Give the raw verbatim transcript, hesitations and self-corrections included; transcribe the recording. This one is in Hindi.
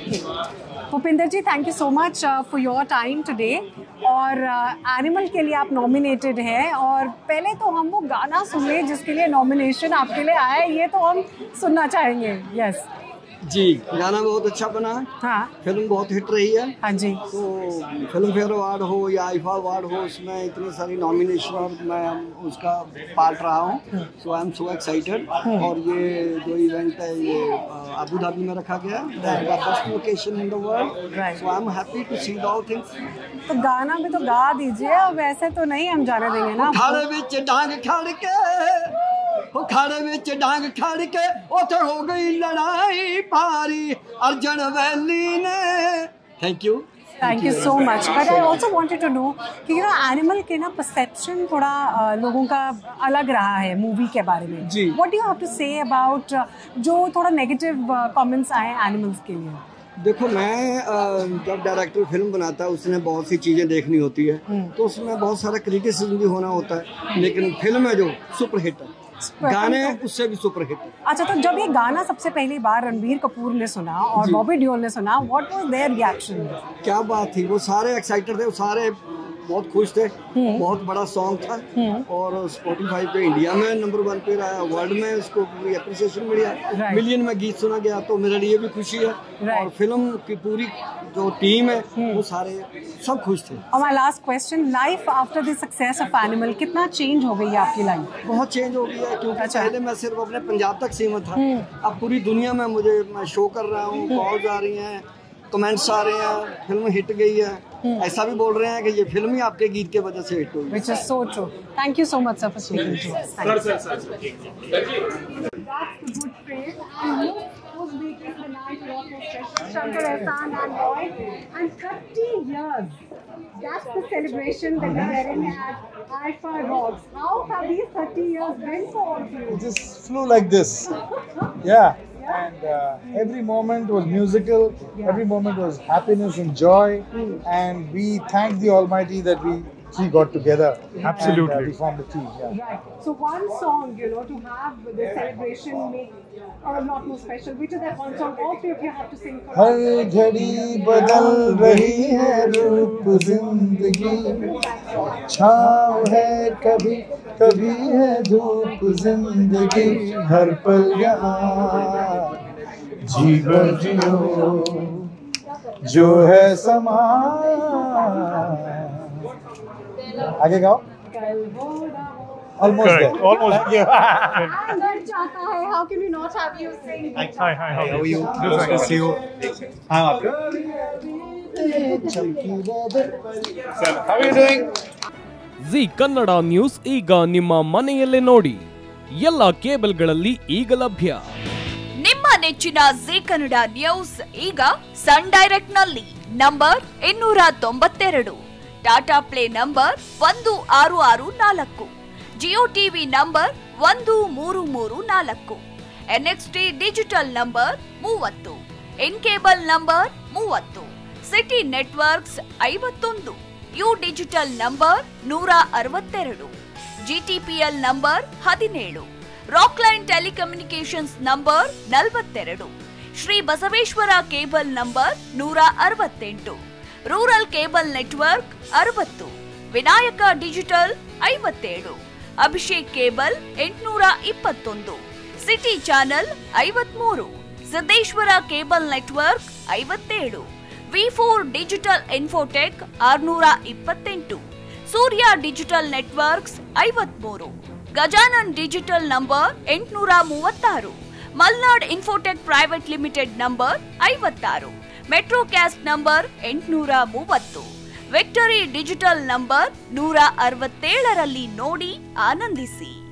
Bhupinder ji, thank you so much for your time today. और एनिमल uh, के लिए आप नॉमिनेटेड हैं, और पहले तो हम वो गाना सुन लें जिसके लिए नॉमिनेशन आपके लिए आया है, ये तो हम सुनना चाहेंगे। यस जी, गाना बहुत अच्छा बना है। हाँ, फिल्म बहुत हिट रही है। हाँ जी। तो फिल्म फेयर अवार्ड हो या आईफा अवार्ड हो, इसमें इतनी सारी नॉमिनेशन और मैं उसका पार्ट रहा हूँ। So I am so excited. और ये जो इवेंट है ये अबू धाबी में रखा गया है, best location in the world. So I am happy to see all things. तो गाना भी तो गा दीजिए, अब वैसे तो नहीं हम जाने देंगे ना। खाड़े विच डांग खड़ के, वो खाड़े विच डांग खड़ के उथे हो गई लड़ाई पारी अर्जन वैली ने। Thank you thank you so much. But I also wanted to know कि यू नो एनिमल के ना परसेप्शन थोड़ा uh, लोगों का अलग रहा है मूवी के बारे में। जी। What do you have to say about जो थोड़ा नेगेटिव कमेंट्स आए एनिमल्स के लिए? देखो, मैं जब डायरेक्टर फिल्म बनाता है उसने बहुत सी चीज़ें देखनी होती है, तो उसमें बहुत सारा क्रिटिसिज्म भी होना होता है, लेकिन फिल्म है जो सुपर हिट है, गाने उससे भी सुपर हिट है। अच्छा, तो जब ये गाना सबसे पहली बार रणबीर कपूर ने सुना और बॉबी देओल ने सुना, व्हाट वाज देयर रिएक्शन? क्या बात थी, वो सारे एक्साइटेड थे, वो सारे बहुत खुश थे। बहुत बड़ा सॉन्ग था और स्पॉटिफाई पे इंडिया में नंबर वन पे रहा, वर्ल्ड में उसको पूरी अप्रिसिएशन मिली, मिलियन में गीत सुना गया, तो मेरे लिए भी खुशी है। और फिल्म की पूरी जो टीम है वो सारे सब खुश थे। और my last question, life after the success of Animal कितना चेंज हो गई है आपकी लाइफ? बहुत चेंज हो गई है, क्योंकि पहले मैं सिर्फ अपने पंजाब तक सीमित था, अब पूरी दुनिया में मुझे मैं शो कर रहा हूँ, कॉल्स आ रही हैं, कमेंट्स आ रहे हैं, फिल्म हिट गई है। ऐसा भी बोल रहे हैं कि ये फिल्म ही आपके गीत के वजह से हिट हुई। Which is so true. Thank you so much, sir, for speaking to us. Thank you. Sir, sir, sir. That's the good phrase. And look who's making the night a lot more special. Shankar Ehsan and Roy. And thirty years. That's the celebration that we're having at Alpha Rocks. How have these thirty years been for all of you? It just flew like this. Yeah. And uh, every moment was musical, yeah. Every moment was happiness and joy, mm. and we thank the Almighty that we three got together. Absolutely. And, uh, we formed a team. Yeah. Right. So one song, you know, to have the celebration make a lot more special. Which is that one song all three of you have to sing for? हर घड़ी बदल रही है रूप जिंदगी, छाँव है कभी कभी है धूप जिंदगी, हर पल यहाँ जीवन जियो जो है समा। आगे गाओ। Almost there. Almost. How can we not have you sing? Hi, hi, hi. How are you? Nice to see you. I'm up. How are you doing? Zee Kannada news ಈಗ ನಿಮ್ಮ ಮನೆಯಲ್ಲೇ ನೋಡಿ, ಎಲ್ಲ ಕೇಬಲ್ಗಳಲ್ಲಿ ಈಗ ಲಭ್ಯ. ನಿಮ್ಮ ನೆಚ್ಚಿನ ಜಿ ಕನ್ನಡ ನ್ಯೂಸ್ ಈಗ ಸನ್ ಡೈರೆಕ್ಟ್ ನಲ್ಲಿ ನಂಬರ್ ಇನ್ನೂರ ತೊಂಬತ್ತೆರಡು, ಟಾಟಾ ಪ್ಲೇ ನಂಬರ್ ಒಂದು ಆರು ಆರು ನಾಲ್ಕು, ಜಿಯೋ ಟಿವಿ ನಂಬರ್ ಒಂದು ಮೂರು ಮೂರು ನಾಲ್ಕು, ಎನ್ಎಕ್ಸ್ಟಿ ಡಿಜಿಟಲ್ ನಂಬರ್ ಮೂವತ್ತು, ಇನ್ ಕೇಬಲ್ ನಂಬರ್ ಮೂವತ್ತು, ಸಿಟಿ ನೆಟ್ವರ್ಕ್ಸ್ ಐವತ್ತೊಂದು, ಯು ಡಿಜಿಟಲ್ ನಂಬರ್ ನೂರ ಅರವತ್ತೆರಡು, ಜಿಟಿಪಿಎಲ್ ನಂಬರ್ ಹದಿನೇಳು, ರಾಕ್ಲೈನ್ ಟೆಲಿಕಮ್ಯುನಿಕೇಶನ್ಸ್ ನಂಬರ್ ನಲವತ್ತೆರಡು, ಶ್ರೀ ಬಸವೇಶ್ವರ ಕೇಬಲ್ ನಂಬರ್ ನೂರ ಅರವತ್ತೆಂಟು, ರೂರಲ್ ಕೇಬಲ್ ನೆಟ್ವರ್ಕ್ ಅರವತ್ತು, ವಿನಾಯಕ ಡಿಜಿಟಲ್ ಐವತ್ತೇಳು, ಅಭಿಷೇಕ್ ಕೇಬಲ್ ಎಂಟುನೂರ ಇಪ್ಪತ್ತೊಂದು, ಸಿಟಿ ಚಾನೆಲ್ ಐವತ್ಮೂರು, ಸಿದ್ದೇಶ್ವರ ಕೇಬಲ್ ನೆಟ್ವರ್ಕ್ ಐವತ್ತೇಳು, ವಿ ಫೋರ್ ಡಿಜಿಟಲ್ ಇನ್ಫೋಟೆಕ್ ಆರುನೂರ ಇಪ್ಪತ್ತೆಂಟು, ಸೂರ್ಯ ಡಿಜಿಟಲ್ ನೆಟ್ವರ್ಕ್ಸ್ ಐವತ್ಮೂರು, ಗಜಾನನ್ ಡಿಜಿಟಲ್ ನಂಬರ್ ಎಂಟುನೂರ ಮೂವತ್ತಾರು, Malnad infotech private limited number ಐವತ್ತಾರು, ಮೆಟ್ರೋಕ್ಯಾಸ್ಟ್ ನಂಬರ್ ಎಂಟುನೂರ ಮೂವತ್ತು, ವಿಕ್ಟರಿ ಡಿಜಿಟಲ್ ನಂಬರ್ ನೂರ ಅರವತ್ತೇಳರಲ್ಲಿ ನೋಡಿ ಆನಂದಿಸಿ.